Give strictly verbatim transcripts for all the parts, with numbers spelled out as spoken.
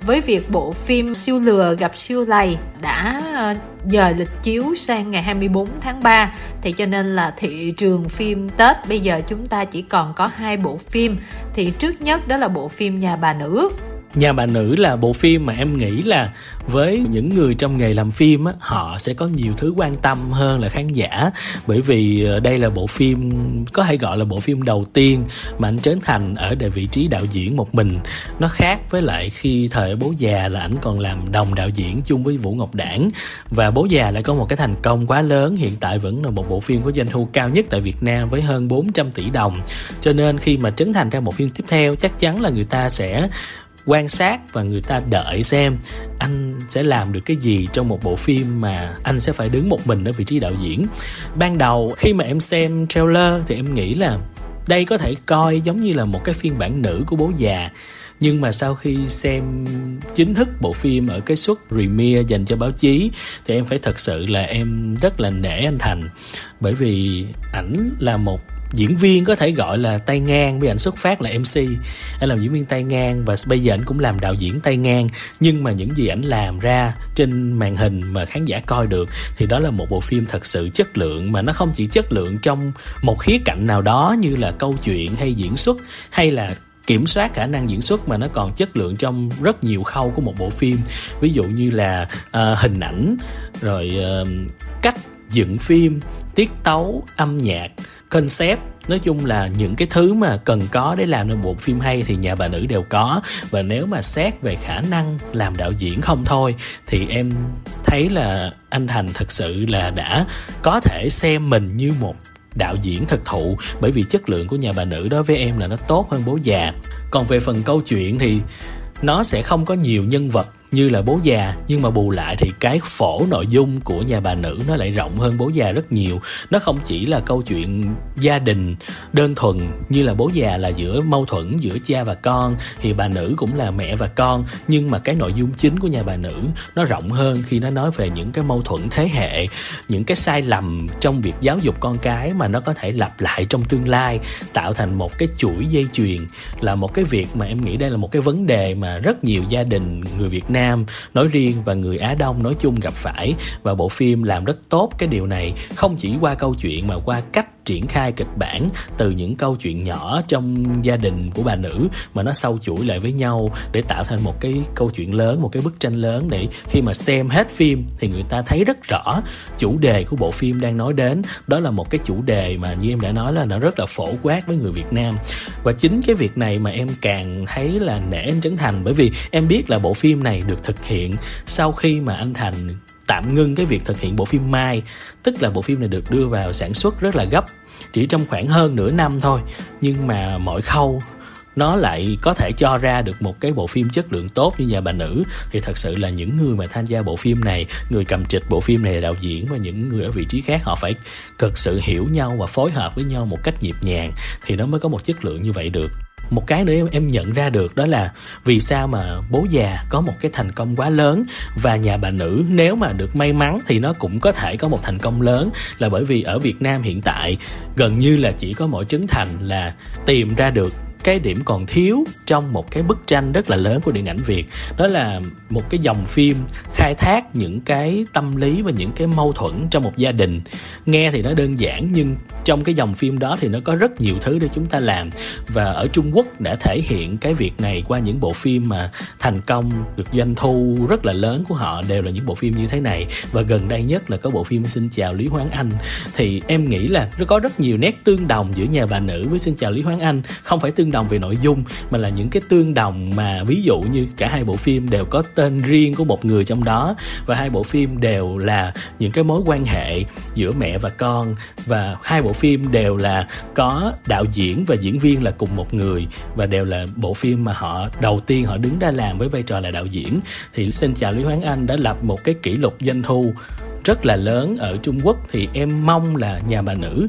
với việc bộ phim Siêu lừa gặp siêu lầy đã dời lịch chiếu sang ngày hai mươi bốn tháng ba, thì cho nên là thị trường phim Tết bây giờ chúng ta chỉ còn có hai bộ phim. Thì trước nhất đó là bộ phim Nhà bà nữ. Nhà bà nữ là bộ phim mà em nghĩ là với những người trong nghề làm phim á, họ sẽ có nhiều thứ quan tâm hơn là khán giả. Bởi vì đây là bộ phim có thể gọi là bộ phim đầu tiên mà anh Trấn Thành ở tại vị trí đạo diễn một mình. Nó khác với lại khi thời Bố Già là ảnh còn làm đồng đạo diễn chung với Vũ Ngọc Đảng. Và Bố Già lại có một cái thành công quá lớn, hiện tại vẫn là một bộ phim có doanh thu cao nhất tại Việt Nam với hơn bốn trăm tỷ đồng. Cho nên khi mà Trấn Thành ra một phim tiếp theo, chắc chắn là người ta sẽ quan sát và người ta đợi xem anh sẽ làm được cái gì trong một bộ phim mà anh sẽ phải đứng một mình ở vị trí đạo diễn. Ban đầu khi mà em xem trailer thì em nghĩ là đây có thể coi giống như là một cái phiên bản nữ của Bố Già. Nhưng mà sau khi xem chính thức bộ phim ở cái suất premiere dành cho báo chí thì em phải thật sự là em rất là nể anh Thành. Bởi vì ảnh là một diễn viên có thể gọi là tay ngang, vì ảnh xuất phát là em xê, anh làm diễn viên tay ngang và bây giờ anh cũng làm đạo diễn tay ngang. Nhưng mà những gì ảnh làm ra trên màn hình mà khán giả coi được thì đó là một bộ phim thật sự chất lượng, mà nó không chỉ chất lượng trong một khía cạnh nào đó như là câu chuyện hay diễn xuất hay là kiểm soát khả năng diễn xuất, mà nó còn chất lượng trong rất nhiều khâu của một bộ phim. Ví dụ như là uh, hình ảnh, rồi uh, cách dựng phim, tiết tấu, âm nhạc, concept. Nói chung là những cái thứ mà cần có để làm nên bộ phim hay thì Nhà bà nữ đều có. Và nếu mà xét về khả năng làm đạo diễn không thôi thì em thấy là anh Thành thật sự là đã có thể xem mình như một đạo diễn thực thụ. Bởi vì chất lượng của Nhà bà nữ đối với em là nó tốt hơn Bố Già. Còn về phần câu chuyện thì nó sẽ không có nhiều nhân vật như là Bố Già, nhưng mà bù lại thì cái phổ nội dung của Nhà bà nữ nó lại rộng hơn Bố Già rất nhiều. Nó không chỉ là câu chuyện gia đình đơn thuần như là Bố Già là giữa mâu thuẫn giữa cha và con, thì bà nữ cũng là mẹ và con. Nhưng mà cái nội dung chính của Nhà bà nữ nó rộng hơn khi nó nói về những cái mâu thuẫn thế hệ, những cái sai lầm trong việc giáo dục con cái mà nó có thể lặp lại trong tương lai, tạo thành một cái chuỗi dây chuyền. Là một cái việc mà em nghĩ đây là một cái vấn đề mà rất nhiều gia đình người Việt Nam nói riêng và người Á Đông nói chung gặp phải. Và bộ phim làm rất tốt cái điều này, không chỉ qua câu chuyện mà qua cách triển khai kịch bản từ những câu chuyện nhỏ trong gia đình của bà nữ mà nó sâu chuỗi lại với nhau để tạo thành một cái câu chuyện lớn, một cái bức tranh lớn, để khi mà xem hết phim thì người ta thấy rất rõ chủ đề của bộ phim đang nói đến. Đó là một cái chủ đề mà như em đã nói là nó rất là phổ quát với người Việt Nam. Và chính cái việc này mà em càng thấy là nể anh Trấn Thành, bởi vì em biết là bộ phim này được thực hiện sau khi mà anh Thành tạm ngưng cái việc thực hiện bộ phim Mai. Tức là bộ phim này được đưa vào sản xuất rất là gấp, chỉ trong khoảng hơn nửa năm thôi. Nhưng mà mọi khâu nó lại có thể cho ra được một cái bộ phim chất lượng tốt như Nhà bà nữ. Thì thật sự là những người mà tham gia bộ phim này, người cầm trịch bộ phim này là đạo diễn và những người ở vị trí khác, họ phải thực sự hiểu nhau và phối hợp với nhau một cách nhịp nhàng thì nó mới có một chất lượng như vậy được. Một cái nữa em, em nhận ra được đó là vì sao mà Bố Già có một cái thành công quá lớn và Nhà bà nữ nếu mà được may mắn thì nó cũng có thể có một thành công lớn, là bởi vì ở Việt Nam hiện tại gần như là chỉ có mỗi Trấn Thành là tìm ra được cái điểm còn thiếu trong một cái bức tranh rất là lớn của điện ảnh Việt. Đó là một cái dòng phim khai thác những cái tâm lý và những cái mâu thuẫn trong một gia đình. Nghe thì nó đơn giản nhưng trong cái dòng phim đó thì nó có rất nhiều thứ để chúng ta làm. Và ở Trung Quốc đã thể hiện cái việc này qua những bộ phim mà thành công, được doanh thu rất là lớn của họ đều là những bộ phim như thế này. Và gần đây nhất là có bộ phim Xin Chào Lý Hoáng Anh. Thì em nghĩ là nó có rất nhiều nét tương đồng giữa Nhà bà nữ với Xin Chào Lý Hoáng Anh. Không phải tương đồng về nội dung mà là những cái tương đồng mà ví dụ như cả hai bộ phim đều có tên riêng của một người trong đó, và hai bộ phim đều là những cái mối quan hệ giữa mẹ và con, và hai bộ phim đều là có đạo diễn và diễn viên là cùng một người, và đều là bộ phim mà họ đầu tiên họ đứng ra làm với vai trò là đạo diễn. Thì Xin Chào Lý Hoáng Anh đã lập một cái kỷ lục doanh thu rất là lớn ở Trung Quốc, thì em mong là Nhà bà nữ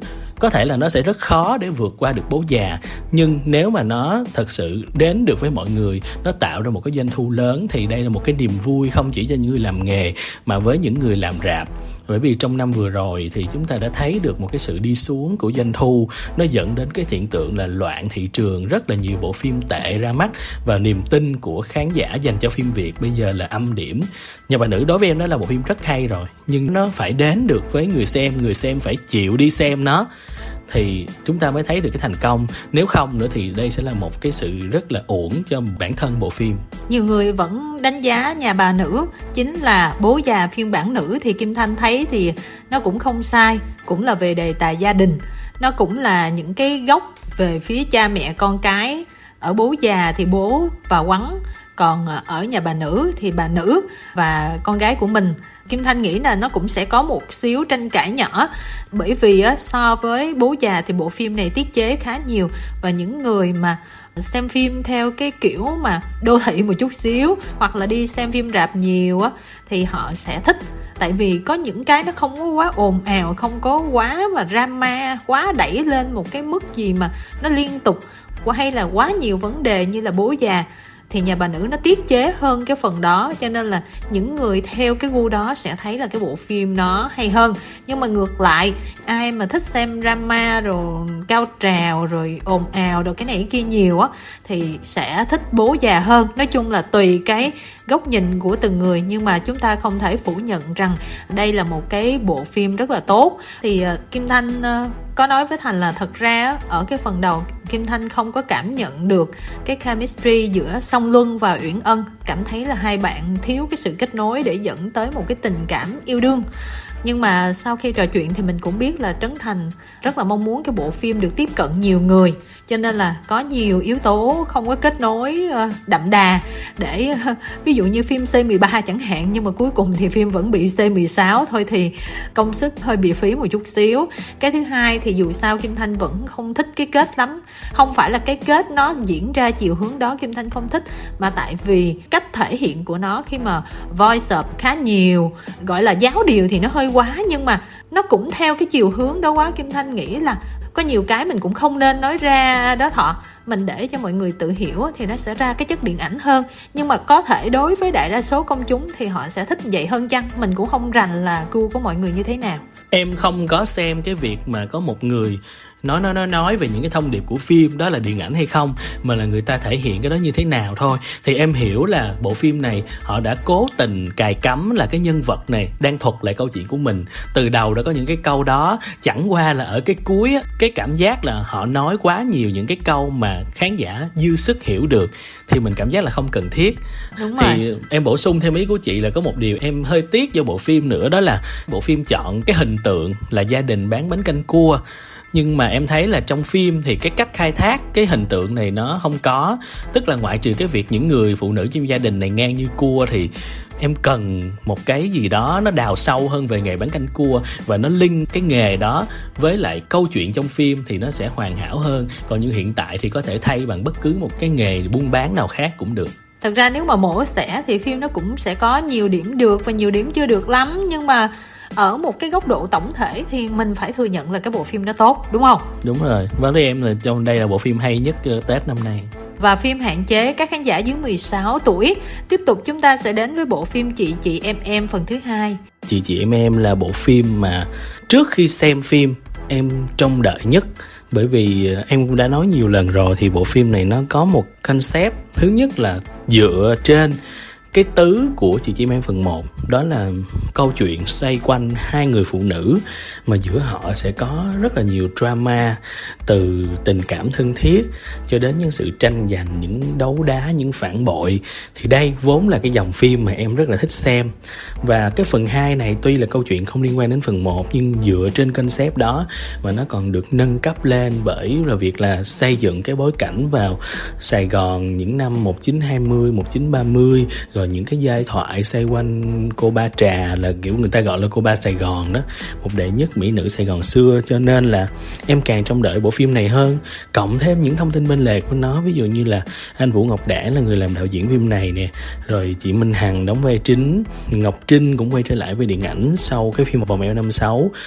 có thể là nó sẽ rất khó để vượt qua được Bố Già, nhưng nếu mà nó thật sự đến được với mọi người, nó tạo ra một cái doanh thu lớn, thì đây là một cái niềm vui không chỉ cho những người làm nghề mà với những người làm rạp. Bởi vì trong năm vừa rồi thì chúng ta đã thấy được một cái sự đi xuống của doanh thu, nó dẫn đến cái hiện tượng là loạn thị trường, rất là nhiều bộ phim tệ ra mắt, và niềm tin của khán giả dành cho phim Việt bây giờ là âm điểm. Nhà Bà Nữ đối với em nó là một phim rất hay rồi, nhưng nó phải đến được với người xem, người xem phải chịu đi xem nó, thì chúng ta mới thấy được cái thành công. Nếu không nữa thì đây sẽ là một cái sự rất là uổng cho bản thân bộ phim. Nhiều người vẫn đánh giá Nhà Bà Nữ chính là Bố Già phiên bản nữ, thì Kim Thanh thấy thì nó cũng không sai, cũng là về đề tài gia đình, nó cũng là những cái góc về phía cha mẹ con cái. Ở Bố Già thì bố và Quắn, còn ở Nhà Bà Nữ thì bà nữ và con gái của mình. Kim Thanh nghĩ là nó cũng sẽ có một xíu tranh cãi nhỏ, bởi vì á, so với Bố Già thì bộ phim này tiết chế khá nhiều, và những người mà xem phim theo cái kiểu mà đô thị một chút xíu, hoặc là đi xem phim rạp nhiều á, thì họ sẽ thích. Tại vì có những cái nó không có quá ồn ào, không có quá mà drama, quá đẩy lên một cái mức gì mà nó liên tục, hay là quá nhiều vấn đề như là Bố Già. Thì Nhà Bà Nữ nó tiết chế hơn cái phần đó, cho nên là những người theo cái gu đó sẽ thấy là cái bộ phim nó hay hơn. Nhưng mà ngược lại, ai mà thích xem drama rồi cao trào rồi ồn ào rồi cái này cái kia nhiều á, thì sẽ thích Bố Già hơn. Nói chung là tùy cái góc nhìn của từng người, nhưng mà chúng ta không thể phủ nhận rằng đây là một cái bộ phim rất là tốt. Thì uh, Kim Thanh uh, có nói với Thành là thật ra ở cái phần đầu Kim Thanh không có cảm nhận được cái chemistry giữa Song Luân và Uyển Ân, cảm thấy là hai bạn thiếu cái sự kết nối để dẫn tới một cái tình cảm yêu đương. Nhưng mà sau khi trò chuyện thì mình cũng biết là Trấn Thành rất là mong muốn cái bộ phim được tiếp cận nhiều người, cho nên là có nhiều yếu tố không có kết nối đậm đà để ví dụ như phim xê mười ba chẳng hạn, nhưng mà cuối cùng thì phim vẫn bị xê mười sáu thôi, thì công sức hơi bị phí một chút xíu. Cái thứ hai thì dù sao Kim Thanh vẫn không thích cái kết lắm, không phải là cái kết nó diễn ra chiều hướng đó Kim Thanh không thích, mà tại vì cách thể hiện của nó khi mà voice up khá nhiều, gọi là giáo điều thì nó hơi quá, nhưng mà nó cũng theo cái chiều hướng đó quá. Kim Thanh nghĩ là có nhiều cái mình cũng không nên nói ra đó Thọ, mình để cho mọi người tự hiểu thì nó sẽ ra cái chất điện ảnh hơn. Nhưng mà có thể đối với đại đa số công chúng thì họ sẽ thích vậy hơn chăng, mình cũng không rành là gu của mọi người như thế nào. Em không có xem cái việc mà có một người nói nói nói nói về những cái thông điệp của phim đó là điện ảnh hay không, mà là người ta thể hiện cái đó như thế nào thôi. Thì em hiểu là bộ phim này họ đã cố tình cài cắm là cái nhân vật này đang thuật lại câu chuyện của mình, từ đầu đã có những cái câu đó, chẳng qua là ở cái cuối á, cái cảm giác là họ nói quá nhiều những cái câu mà khán giả dư sức hiểu được, thì mình cảm giác là không cần thiết. Đúng thì rồi. Em bổ sung thêm ý của chị là có một điều em hơi tiếc cho bộ phim nữa, đó là bộ phim chọn cái hình tượng là gia đình bán bánh canh cua. Nhưng mà em thấy là trong phim thì cái cách khai thác cái hình tượng này nó không có. Tức là ngoại trừ cái việc những người phụ nữ trong gia đình này ngang như cua, thì em cần một cái gì đó nó đào sâu hơn về nghề bán canh cua, và nó link cái nghề đó với lại câu chuyện trong phim thì nó sẽ hoàn hảo hơn. Còn như hiện tại thì có thể thay bằng bất cứ một cái nghề buôn bán nào khác cũng được. Thật ra nếu mà mổ xẻ thì phim nó cũng sẽ có nhiều điểm được và nhiều điểm chưa được lắm, nhưng mà ở một cái góc độ tổng thể thì mình phải thừa nhận là cái bộ phim nó tốt, đúng không? Đúng rồi, với em là trong đây là bộ phim hay nhất Tết năm nay. Và phim hạn chế các khán giả dưới mười sáu tuổi. Tiếp tục chúng ta sẽ đến với bộ phim Chị Chị Em Em phần thứ hai. Chị Chị Em Em là bộ phim mà trước khi xem phim em trông đợi nhất. Bởi vì em cũng đã nói nhiều lần rồi, thì bộ phim này nó có một concept. Thứ nhất là dựa trên cái tứ của Chị Chị Em Em phần một, đó là câu chuyện xoay quanh hai người phụ nữ mà giữa họ sẽ có rất là nhiều drama, từ tình cảm thân thiết cho đến những sự tranh giành, những đấu đá, những phản bội. Thì đây vốn là cái dòng phim mà em rất là thích xem. Và cái phần hai này tuy là câu chuyện không liên quan đến phần một, nhưng dựa trên concept đó mà nó còn được nâng cấp lên bởi là việc là xây dựng cái bối cảnh vào Sài Gòn những năm một nghìn chín trăm hai mươi, một nghìn chín trăm ba mươi, rồi những cái giai thoại xoay quanh cô Ba Trà, là kiểu người ta gọi là cô Ba Sài Gòn đó, một đệ nhất mỹ nữ Sài Gòn xưa. Cho nên là em càng trông đợi bộ phim này hơn. Cộng thêm những thông tin bên lề của nó, ví dụ như là anh Vũ Ngọc Đảng là người làm đạo diễn phim này nè, rồi chị Minh Hằng đóng vai chính, Ngọc Trinh cũng quay trở lại với điện ảnh sau cái phim Một Vòng Eo năm sáu.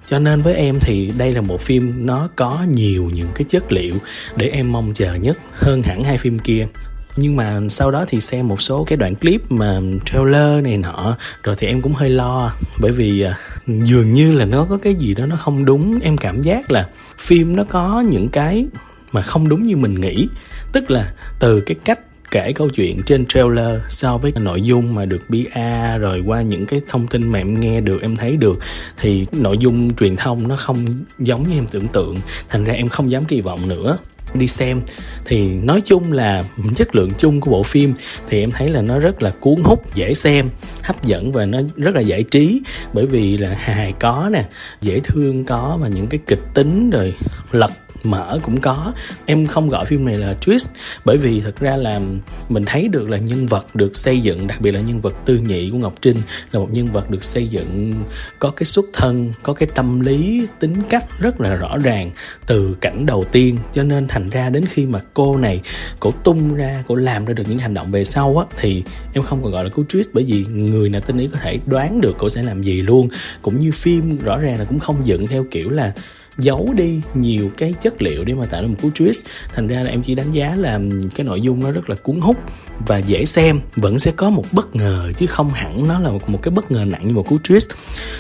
Cho nên với em thì đây là một phim nó có nhiều những cái chất liệu để em mong chờ nhất hơn hẳn hai phim kia. Nhưng mà sau đó thì xem một số cái đoạn clip mà trailer này nọ, rồi thì em cũng hơi lo. Bởi vì à, dường như là nó có cái gì đó nó không đúng. Em cảm giác là phim nó có những cái mà không đúng như mình nghĩ. Tức là từ cái cách kể câu chuyện trên trailer so với nội dung mà được pê e rồi qua những cái thông tin mà em nghe được, em thấy được, thì nội dung truyền thông nó không giống như em tưởng tượng. Thành ra em không dám kỳ vọng nữa. Đi xem thì nói chung là chất lượng chung của bộ phim thì em thấy là nó rất là cuốn hút, dễ xem, hấp dẫn và nó rất là giải trí. Bởi vì là hài có nè, dễ thương có, và những cái kịch tính rồi lật mở cũng có. Em không gọi phim này là twist, bởi vì thật ra là mình thấy được là nhân vật được xây dựng, đặc biệt là nhân vật Tư Nhị của Ngọc Trinh là một nhân vật được xây dựng có cái xuất thân, có cái tâm lý, tính cách rất là rõ ràng từ cảnh đầu tiên. Cho nên thành ra đến khi mà cô này cổ tung ra, cổ làm ra được những hành động về sau á, thì em không còn gọi là cú twist, bởi vì người nào tinh ý có thể đoán được cổ sẽ làm gì luôn. Cũng như phim rõ ràng là cũng không dựng theo kiểu là giấu đi nhiều cái chất liệu để mà tạo ra một cú twist. Thành ra là em chỉ đánh giá là cái nội dung nó rất là cuốn hút và dễ xem. Vẫn sẽ có một bất ngờ chứ không hẳn nó là một, một cái bất ngờ nặng như một cú twist.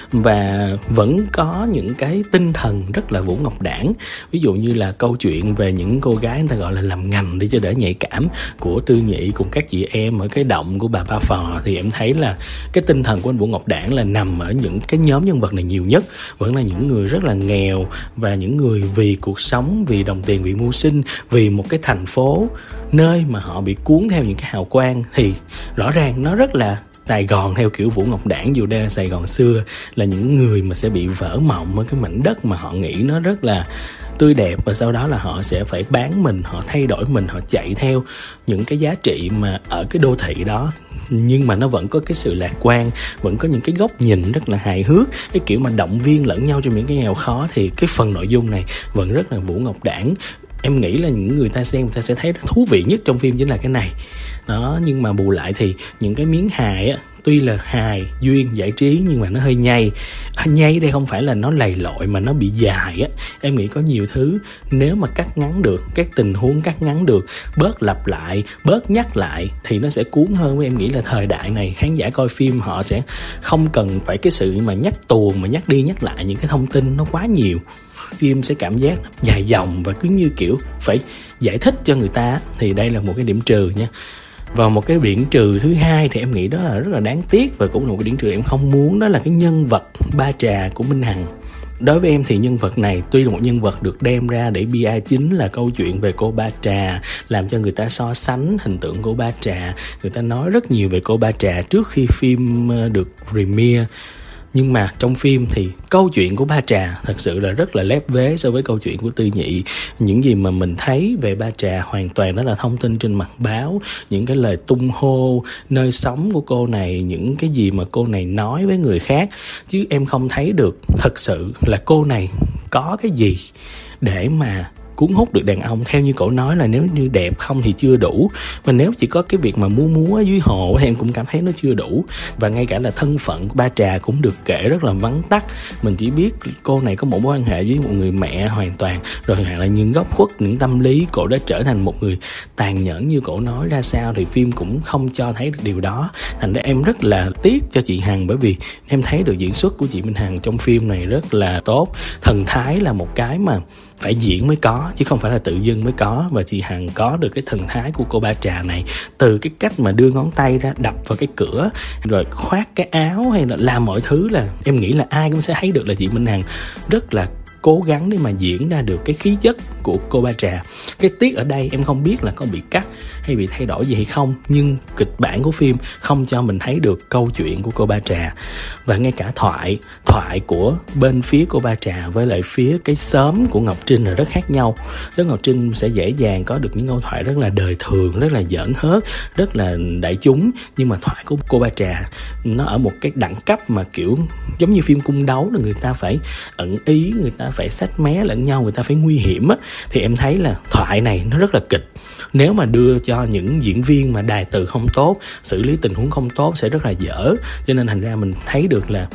Và vẫn có những cái tinh thần rất là Vũ Ngọc Đảng. Ví dụ như là câu chuyện về những cô gái người ta gọi là làm ngành để cho đỡ nhạy cảm của Tư Nhị cùng các chị em ở cái động của bà Ba Phò. Thì em thấy là cái tinh thần của anh Vũ Ngọc Đảng là nằm ở những cái nhóm nhân vật này nhiều nhất. Vẫn là những người rất là nghèo, và những người vì cuộc sống, vì đồng tiền, vì mưu sinh, vì một cái thành phố nơi mà họ bị cuốn theo những cái hào quang. Thì rõ ràng nó rất là Sài Gòn theo kiểu Vũ Ngọc Đảng, dù đây là Sài Gòn xưa, là những người mà sẽ bị vỡ mộng ở cái mảnh đất mà họ nghĩ nó rất là tươi đẹp, và sau đó là họ sẽ phải bán mình, họ thay đổi mình, họ chạy theo những cái giá trị mà ở cái đô thị đó. Nhưng mà nó vẫn có cái sự lạc quan, vẫn có những cái góc nhìn rất là hài hước, cái kiểu mà động viên lẫn nhau trong những cái nghèo khó. Thì cái phần nội dung này vẫn rất là Vũ Ngọc Đảng. Em nghĩ là những người ta xem người ta sẽ thấy thú vị nhất trong phim chính là cái này đó. Nhưng mà bù lại thì những cái miếng hài á, tuy là hài, duyên, giải trí, nhưng mà nó hơi nhây. À, nhây đây không phải là nó lầy lội mà nó bị dài á. Em nghĩ có nhiều thứ nếu mà cắt ngắn được, các tình huống cắt ngắn được, bớt lặp lại, bớt nhắc lại thì nó sẽ cuốn hơn. Em nghĩ là thời đại này khán giả coi phim họ sẽ không cần phải cái sự mà nhắc tuồng, mà nhắc đi nhắc lại những cái thông tin nó quá nhiều. Phim sẽ cảm giác dài dòng và cứ như kiểu phải giải thích cho người ta. Thì đây là một cái điểm trừ nha. Và một cái điểm trừ thứ hai thì em nghĩ đó là rất là đáng tiếc, và cũng là một cái điểm trừ em không muốn, đó là cái nhân vật Ba Trà của Minh Hằng. Đối với em thì nhân vật này tuy là một nhân vật được đem ra để pê e chính là câu chuyện về cô Ba Trà, làm cho người ta so sánh hình tượng của Ba Trà. Người ta nói rất nhiều về cô Ba Trà trước khi phim được premiere. Nhưng mà trong phim thì câu chuyện của Ba Trà thật sự là rất là lép vế so với câu chuyện của Tư Nhị. Những gì mà mình thấy về Ba Trà hoàn toàn đó là thông tin trên mặt báo, những cái lời tung hô, nơi sống của cô này, những cái gì mà cô này nói với người khác. Chứ em không thấy được thật sự là cô này có cái gì để mà cuốn hút được đàn ông. Theo như cậu nói là nếu như đẹp không thì chưa đủ, và nếu chỉ có cái việc mà múa múa dưới hồ thì em cũng cảm thấy nó chưa đủ. Và ngay cả là thân phận của Ba Trà cũng được kể rất là vắn tắt. Mình chỉ biết cô này có một mối quan hệ với một người mẹ hoàn toàn, rồi hoặc là những góc khuất, những tâm lý cổ đã trở thành một người tàn nhẫn như cậu nói ra sao, thì phim cũng không cho thấy được điều đó. Thành ra em rất là tiếc cho chị Hằng, bởi vì em thấy được diễn xuất của chị Minh Hằng trong phim này rất là tốt. Thần thái là một cái mà phải diễn mới có, chứ không phải là tự dưng mới có. Và chị Hằng có được cái thần thái của cô Ba Trà này, từ cái cách mà đưa ngón tay ra đập vào cái cửa, rồi khoác cái áo, hay là làm mọi thứ, là em nghĩ là ai cũng sẽ thấy được là chị Minh Hằng rất là cố gắng để mà diễn ra được cái khí chất của cô Ba Trà. Cái tiếc ở đây em không biết là có bị cắt hay bị thay đổi gì hay không, nhưng kịch bản của phim không cho mình thấy được câu chuyện của cô Ba Trà. Và ngay cả thoại thoại của bên phía cô Ba Trà với lại phía cái xóm của Ngọc Trinh là rất khác nhau. Xóm Ngọc Trinh sẽ dễ dàng có được những câu thoại rất là đời thường, rất là giỡn hớt, rất là đại chúng. Nhưng mà thoại của cô Ba Trà nó ở một cái đẳng cấp mà kiểu giống như phim cung đấu, là người ta phải ẩn ý, người ta phải xách mé lẫn nhau, người ta phải nguy hiểm á. Thì em thấy là thoại này nó rất là kịch. Nếu mà đưa cho những diễn viên mà đài từ không tốt, xử lý tình huống không tốt sẽ rất là dở. Cho nên thành ra mình thấy được là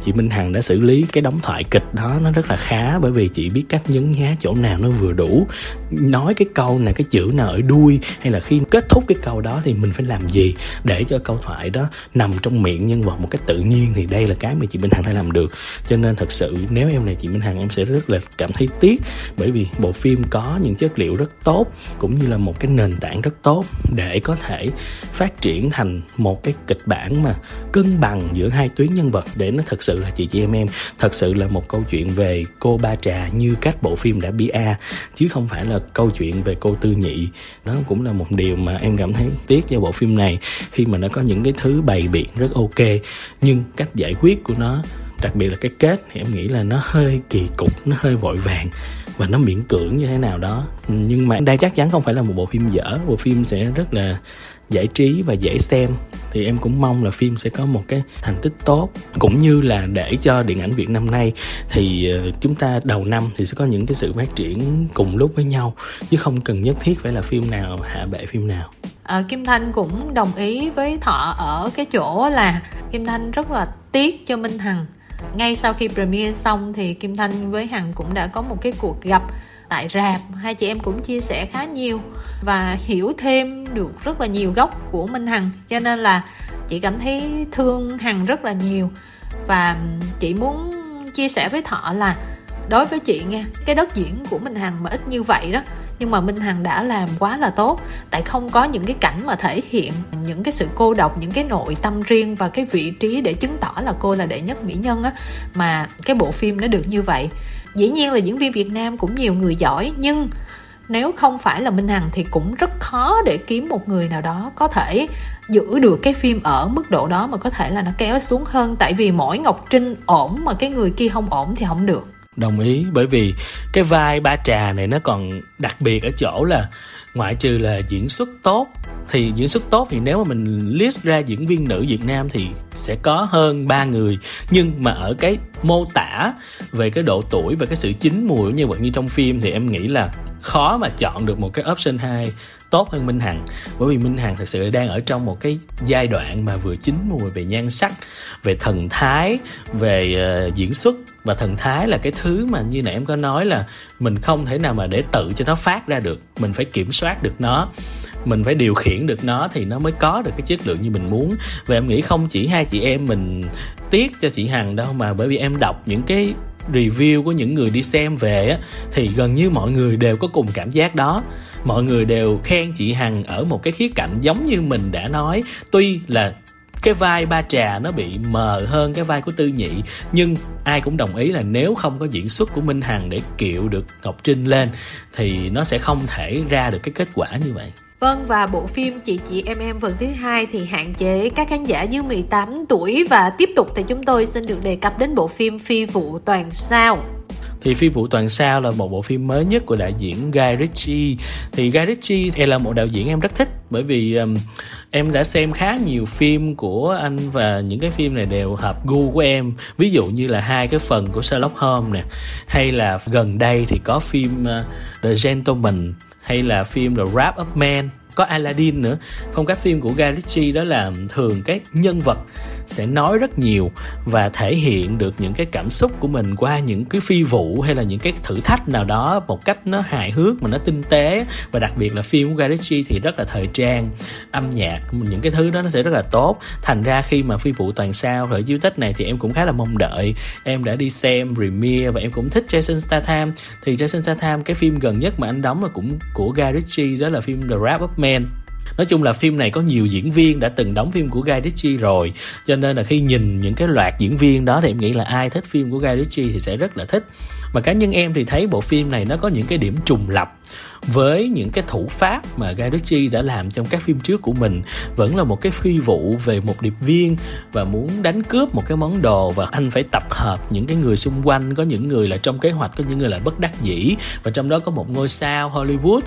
chị Minh Hằng đã xử lý cái đóng thoại kịch đó nó rất là khá, bởi vì chị biết cách nhấn nhá chỗ nào nó vừa đủ, nói cái câu nào, cái chữ nào ở đuôi, hay là khi kết thúc cái câu đó thì mình phải làm gì để cho câu thoại đó nằm trong miệng nhân vật một cách tự nhiên. Thì đây là cái mà chị Minh Hằng đã làm được. Cho nên thật sự nếu em là chị Minh Hằng, em sẽ rất là cảm thấy tiếc, bởi vì bộ phim có những chất liệu rất tốt, cũng như là một cái nền tảng rất tốt để có thể phát triển thành một cái kịch bản mà cân bằng giữa hai tuyến nhân vật, để nó thật sự là chị chị em em, thật sự là một câu chuyện về cô Ba Trà như các bộ phim đã bê a, chứ không phải là câu chuyện về cô Tư Nhị. Đó cũng là một điều mà em cảm thấy tiếc cho bộ phim này, khi mà nó có những cái thứ bày biện rất ok, nhưng cách giải quyết của nó, đặc biệt là cái kết, thì em nghĩ là nó hơi kỳ cục, nó hơi vội vàng và nó miễn cưỡng như thế nào đó. Nhưng mà đây chắc chắn không phải là một bộ phim dở, bộ phim sẽ rất là giải trí và dễ xem. Thì em cũng mong là phim sẽ có một cái thành tích tốt, cũng như là để cho điện ảnh Việt năm nay thì chúng ta đầu năm thì sẽ có những cái sự phát triển cùng lúc với nhau, chứ không cần nhất thiết phải là phim nào hạ bệ phim nào. À, Kim Thanh cũng đồng ý với Thọ ở cái chỗ là Kim Thanh rất là tiếc cho Minh Hằng. Ngay sau khi premiere xong thì Kim Thanh với Hằng cũng đã có một cái cuộc gặp tại rạp, hai chị em cũng chia sẻ khá nhiều và hiểu thêm được rất là nhiều góc của Minh Hằng, cho nên là chị cảm thấy thương Hằng rất là nhiều. Và chị muốn chia sẻ với Thọ là đối với chị nha, cái đất diễn của Minh Hằng mà ít như vậy đó, nhưng mà Minh Hằng đã làm quá là tốt. Tại không có những cái cảnh mà thể hiện những cái sự cô độc, những cái nội tâm riêng và cái vị trí để chứng tỏ là cô là đệ nhất mỹ nhân á, mà cái bộ phim nó được như vậy. Dĩ nhiên là diễn viên Việt Nam cũng nhiều người giỏi, nhưng nếu không phải là Minh Hằng thì cũng rất khó để kiếm một người nào đó có thể giữ được cái phim ở mức độ đó, mà có thể là nó kéo xuống hơn. Tại vì mỗi Ngọc Trinh ổn mà cái người kia không ổn thì không được. Đồng ý, bởi vì cái vai Ba Trà này nó còn đặc biệt ở chỗ là ngoại trừ là diễn xuất tốt, thì diễn xuất tốt thì nếu mà mình list ra diễn viên nữ Việt Nam thì sẽ có hơn ba người, nhưng mà ở cái mô tả về cái độ tuổi và cái sự chín mùi của nhân vật như trong phim thì em nghĩ là khó mà chọn được một cái option hai tốt hơn Minh Hằng. Bởi vì Minh Hằng thật sự đang ở trong một cái giai đoạn mà vừa chín mùi về nhan sắc, về thần thái, về uh, diễn xuất. Và thần thái là cái thứ mà như nãy em có nói là mình không thể nào mà để tự cho nó phát ra được, mình phải kiểm soát được nó, mình phải điều khiển được nó thì nó mới có được cái chất lượng như mình muốn. Và em nghĩ không chỉ hai chị em mình tiếc cho chị Hằng đâu, mà bởi vì em đọc những cái review của những người đi xem về á, thì gần như mọi người đều có cùng cảm giác đó. Mọi người đều khen chị Hằng ở một cái khía cạnh giống như mình đã nói, tuy là cái vai Ba Trà nó bị mờ hơn cái vai của Tư Nhị, nhưng ai cũng đồng ý là nếu không có diễn xuất của Minh Hằng để kiệu được Ngọc Trinh lên thì nó sẽ không thể ra được cái kết quả như vậy. Vâng, và bộ phim Chị Chị Em Em phần thứ hai thì hạn chế các khán giả dưới mười tám tuổi. Và tiếp tục thì chúng tôi xin được đề cập đến bộ phim Phi Vụ Toàn Sao. Thì Phi Vụ Toàn Sao là một bộ phim mới nhất của đạo diễn Guy Ritchie. Thì Guy Ritchie thì là một đạo diễn em rất thích, bởi vì um, em đã xem khá nhiều phim của anh và những cái phim này đều hợp gu của em. Ví dụ như là hai cái phần của Sherlock Holmes nè, hay là gần đây thì có phim uh, The Gentleman, hay là phim The Wrap Up Man, có Aladdin nữa. Phong cách phim của Guy Ritchie đó là thường cái nhân vật sẽ nói rất nhiều và thể hiện được những cái cảm xúc của mình qua những cái phi vụ hay là những cái thử thách nào đó một cách nó hài hước mà nó tinh tế. Và đặc biệt là phim của Guy Ritchie thì rất là thời trang, âm nhạc, những cái thứ đó nó sẽ rất là tốt. Thành ra khi mà Phi Vụ Toàn Sao thời chiếu Tết này thì em cũng khá là mong đợi. Em đã đi xem premiere và em cũng thích Jason Statham. Thì Jason Statham, cái phim gần nhất mà anh đóng là cũng của Guy Ritchie, đó là phim The Wrap Up Man. Nói chung là phim này có nhiều diễn viên đã từng đóng phim của Guy Ritchie rồi, cho nên là khi nhìn những cái loạt diễn viên đó thì em nghĩ là ai thích phim của Guy Ritchie thì sẽ rất là thích. Mà cá nhân em thì thấy bộ phim này nó có những cái điểm trùng lặp với những cái thủ pháp mà Guy Ritchie đã làm trong các phim trước của mình. Vẫn là một cái phi vụ về một điệp viên và muốn đánh cướp một cái món đồ, và anh phải tập hợp những cái người xung quanh. Có những người là trong kế hoạch, có những người là bất đắc dĩ, và trong đó có một ngôi sao Hollywood.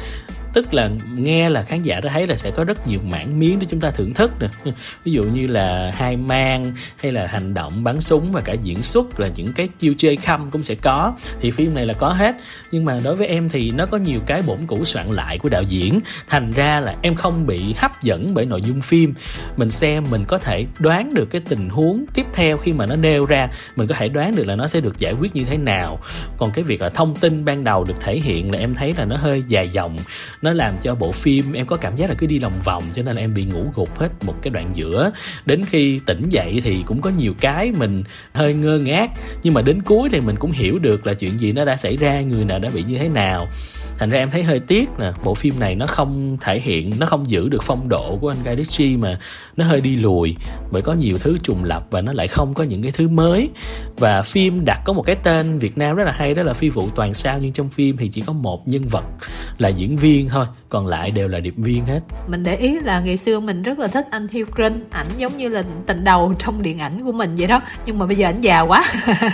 Tức là nghe là khán giả đã thấy là sẽ có rất nhiều mảng miếng để chúng ta thưởng thức nè. Ví dụ như là hai mang, hay là hành động, bắn súng, và cả diễn xuất, là những cái chiêu chơi khăm cũng sẽ có. Thì phim này là có hết. Nhưng mà đối với em thì nó có nhiều cái bổn cũ soạn lại của đạo diễn, thành ra là em không bị hấp dẫn bởi nội dung phim. Mình xem mình có thể đoán được cái tình huống tiếp theo khi mà nó nêu ra, mình có thể đoán được là nó sẽ được giải quyết như thế nào. Còn cái việc là thông tin ban đầu được thể hiện là em thấy là nó hơi dài dòng, nó làm cho bộ phim em có cảm giác là cứ đi lòng vòng, cho nên là em bị ngủ gục hết một cái đoạn giữa. Đến khi tỉnh dậy thì cũng có nhiều cái mình hơi ngơ ngác, nhưng mà đến cuối thì mình cũng hiểu được là chuyện gì nó đã xảy ra, người nào đã bị như thế nào. Thành ra em thấy hơi tiếc là bộ phim này nó không thể hiện, nó không giữ được phong độ của anh Guy Ritchie, mà nó hơi đi lùi bởi có nhiều thứ trùng lặp và nó lại không có những cái thứ mới. Và phim đặt có một cái tên Việt Nam rất là hay, đó là Phi vụ toàn sao, nhưng trong phim thì chỉ có một nhân vật là diễn viên thôi, còn lại đều là điệp viên hết. Mình để ý là ngày xưa mình rất là thích anh Hugh Grant, ảnh giống như là tình đầu trong điện ảnh của mình vậy đó, nhưng mà bây giờ ảnh già quá.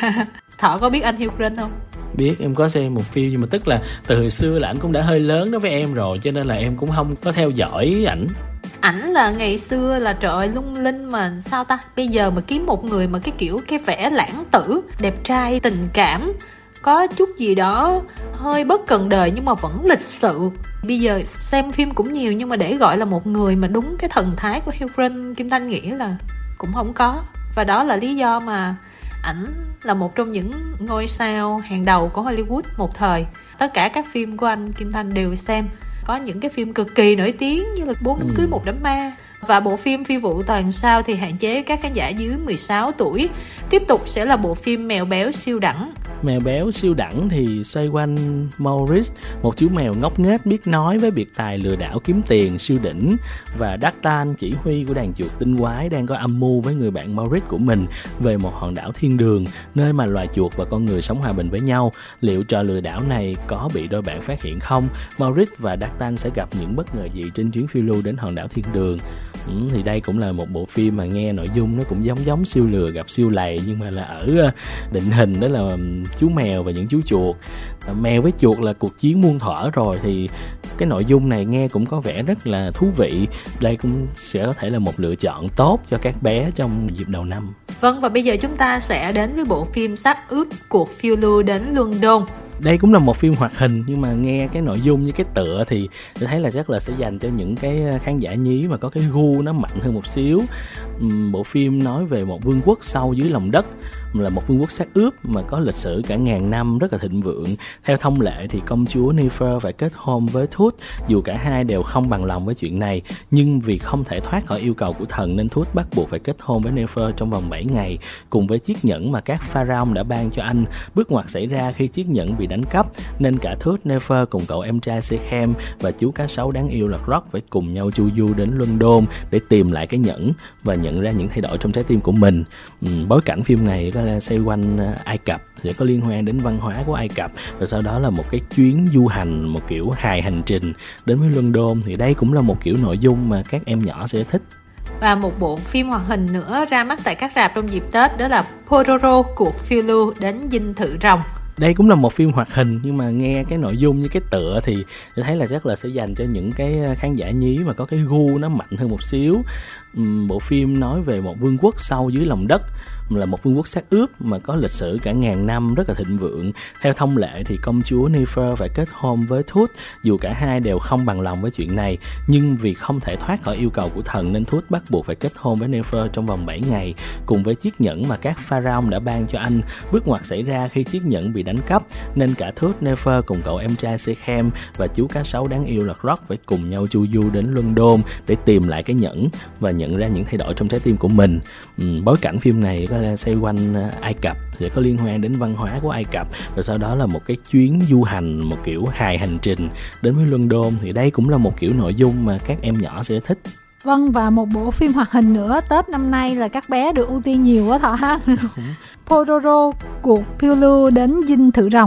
Thọ có biết anh Hugh Grant không? Biết, em có xem một phim, nhưng mà tức là từ hồi xưa là ảnh cũng đã hơi lớn đối với em rồi, cho nên là em cũng không có theo dõi ảnh. Ảnh là ngày xưa là trời ơi lung linh mà sao ta, bây giờ mà kiếm một người mà cái kiểu cái vẻ lãng tử, đẹp trai, tình cảm, có chút gì đó hơi bất cần đời nhưng mà vẫn lịch sự. Bây giờ xem phim cũng nhiều, nhưng mà để gọi là một người mà đúng cái thần thái của Hugh Grant, Kim Thanh nghĩ là cũng không có. Và đó là lý do mà ảnh là một trong những ngôi sao hàng đầu của Hollywood một thời. Tất cả các phim của anh Kim Thanh đều xem. Có những cái phim cực kỳ nổi tiếng như là Bốn Đám Cưới Một Đám Ma. Và bộ phim Phi vụ toàn sao thì hạn chế các khán giả dưới mười sáu tuổi. Tiếp tục sẽ là bộ phim Mèo Béo Siêu Đẳng. Mèo Béo Siêu Đẳng thì xoay quanh Maurice, một chú mèo ngốc nghếch biết nói với biệt tài lừa đảo kiếm tiền siêu đỉnh, và Dartan, chỉ huy của đàn chuột tinh quái, đang có âm mưu với người bạn Maurice của mình về một hòn đảo thiên đường, nơi mà loài chuột và con người sống hòa bình với nhau. Liệu trò lừa đảo này có bị đôi bạn phát hiện không? Maurice và Dartan sẽ gặp những bất ngờ gì trên chuyến phiêu lưu đến hòn đảo thiên đường? Ừ, thì đây cũng là một bộ phim mà nghe nội dung nó cũng giống giống siêu lừa gặp siêu lầy, nhưng mà là ở định hình đó là chú mèo và những chú chuột. Mèo với chuột là cuộc chiến muôn thuở rồi, thì cái nội dung này nghe cũng có vẻ rất là thú vị. Đây cũng sẽ có thể là một lựa chọn tốt cho các bé trong dịp đầu năm. Vâng, và bây giờ chúng ta sẽ đến với bộ phim Xác ướp cuộc phiêu lưu đến London. Đây cũng là một phim hoạt hình, nhưng mà nghe cái nội dung như cái tựa thì tôi thấy là chắc là sẽ dành cho những cái khán giả nhí mà có cái gu nó mạnh hơn một xíu. Uhm, bộ phim nói về một vương quốc sâu dưới lòng đất, là một vương quốc xác ướp mà có lịch sử cả ngàn năm rất là thịnh vượng. Theo thông lệ thì công chúa Nefer phải kết hôn với Tut, dù cả hai đều không bằng lòng với chuyện này, nhưng vì không thể thoát khỏi yêu cầu của thần nên Tut bắt buộc phải kết hôn với Nefer trong vòng bảy ngày, cùng với chiếc nhẫn mà các pharaoh đã ban cho anh. Bước ngoặt xảy ra khi chiếc nhẫn bị đánh cắp, nên cả Tut, Nefer cùng cậu em trai Sechem và chú cá sấu đáng yêu là Rock phải cùng nhau chu du đến London để tìm lại cái nhẫn và nhận ra những thay đổi trong trái tim của mình. Ừ, bối cảnh phim này có là xoay quanh Ai Cập, sẽ có liên quan đến văn hóa của Ai Cập, và sau đó là một cái chuyến du hành, một kiểu hài hành trình đến với London. Thì đây cũng là một kiểu nội dung mà các em nhỏ sẽ thích. Và một bộ phim hoạt hình nữa ra mắt tại các rạp trong dịp Tết, đó là Pororo, cuộc phiêu lưu đến dinh thự rồng. Đây cũng là một phim hoạt hình, nhưng mà nghe cái nội dung như cái tựa thì tôi thấy là chắc là sẽ dành cho những cái khán giả nhí mà có cái gu nó mạnh hơn một xíu. Uhm, bộ phim nói về một vương quốc sâu dưới lòng đất, là một vương quốc xác ướp mà có lịch sử cả ngàn năm rất là thịnh vượng. Theo thông lệ thì công chúa Nefer phải kết hôn với Tut, dù cả hai đều không bằng lòng với chuyện này, nhưng vì không thể thoát khỏi yêu cầu của thần nên Tut bắt buộc phải kết hôn với Nefer trong vòng bảy ngày, cùng với chiếc nhẫn mà các pharaoh đã ban cho anh. Bước ngoặt xảy ra khi chiếc nhẫn bị đánh cắp, nên cả Tut, Nefer cùng cậu em trai Sechem và chú cá sấu đáng yêu là Rock phải cùng nhau chu du đến London để tìm lại cái nhẫn và nhận ra những thay đổi trong trái tim của mình. Ừ, bối cảnh phim này có là xoay quanh Ai Cập, sẽ có liên quan đến văn hóa của Ai Cập, và sau đó là một cái chuyến du hành, một kiểu hài hành trình đến với London. Thì đây cũng là một kiểu nội dung mà các em nhỏ sẽ thích. Vâng, và một bộ phim hoạt hình nữa Tết năm nay là các bé được ưu tiên nhiều quá Thọ ha. Pororo, cuộc phiêu lưu đến dinh thự rồng.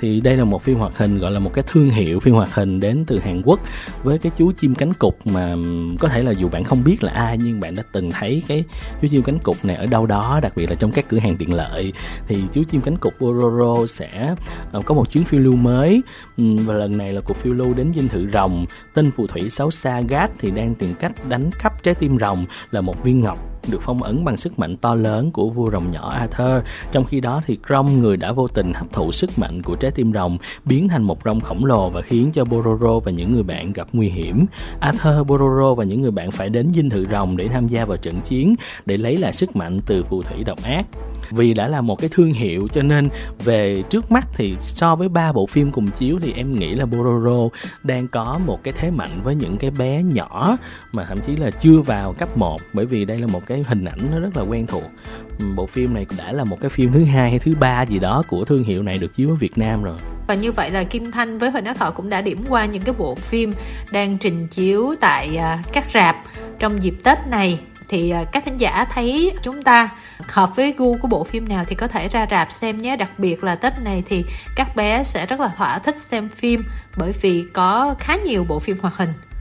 thì đây là một phim hoạt hình, gọi là một cái thương hiệu phim hoạt hình đến từ Hàn Quốc, với cái chú chim cánh cụt mà có thể là dù bạn không biết là ai nhưng bạn đã từng thấy cái chú chim cánh cụt này ở đâu đó, đặc biệt là trong các cửa hàng tiện lợi. Thì chú chim cánh cụt Pororo sẽ có một chuyến phiêu lưu mới, và lần này là cuộc phiêu lưu đến dinh thự rồng. Tên phù thủy xấu xa Gat thì đang tìm cách đánh cắp trái tim rồng là một viên ngọc được phong ấn bằng sức mạnh to lớn của vua rồng nhỏ Arthur. Trong khi đó thì Grom, người đã vô tình hấp thụ sức mạnh của trái tim rồng, biến thành một rồng khổng lồ và khiến cho Pororo và những người bạn gặp nguy hiểm. Arthur, Pororo và những người bạn phải đến dinh thự rồng để tham gia vào trận chiến để lấy lại sức mạnh từ phù thủy độc ác. Vì đã là một cái thương hiệu cho nên về trước mắt thì so với ba bộ phim cùng chiếu thì em nghĩ là Pororo đang có một cái thế mạnh với những cái bé nhỏ mà thậm chí là chưa vào cấp một, bởi vì đây là một cái hình ảnh nó rất là quen thuộc. Bộ phim này đã là một cái phim thứ hai hay thứ ba gì đó của thương hiệu này được chiếu ở Việt Nam rồi. Và như vậy là Kim Thanh với Huỳnh Ác Thọ cũng đã điểm qua những cái bộ phim đang trình chiếu tại các rạp trong dịp Tết này. Thì các thính giả thấy chúng ta hợp với gu của bộ phim nào thì có thể ra rạp xem nhé. Đặc biệt là Tết này thì các bé sẽ rất là thỏa thích xem phim, bởi vì có khá nhiều bộ phim hoạt hình